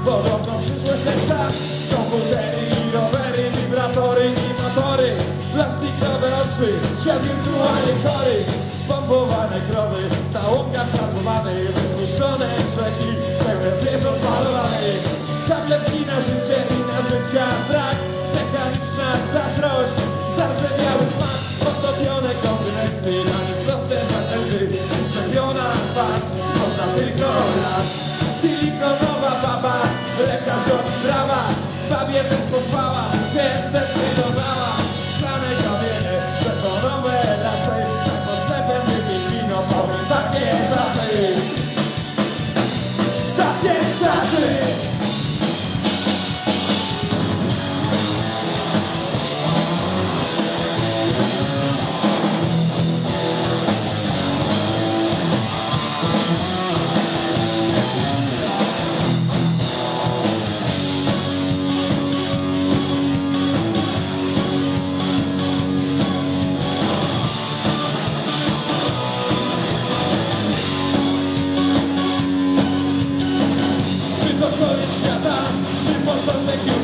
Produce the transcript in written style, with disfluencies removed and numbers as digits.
Podobno przyszłość lepsza. Komputery i rowery, wibratory i motory, plastikowe oczy, świat wirtualnie chory. Pompowane krowy, na łąkach farbowanych, wypuszczone rzeki, pełne zwierząt malowanych. Tabletki na życie i na życia brak, mechaniczna zazdrość, zardzewiały smak, odtopione kontynenty, na nich proste zakręty, przyczepiona twarz, można tylko raz. Silikonowa baba, lekarz od prawa, babie też pochwała, się zdecydowała. Szklane kamienie, betonowe lasy, tak pod sklepem wypić wino, powiem takie czasy. Takie czasy! Początek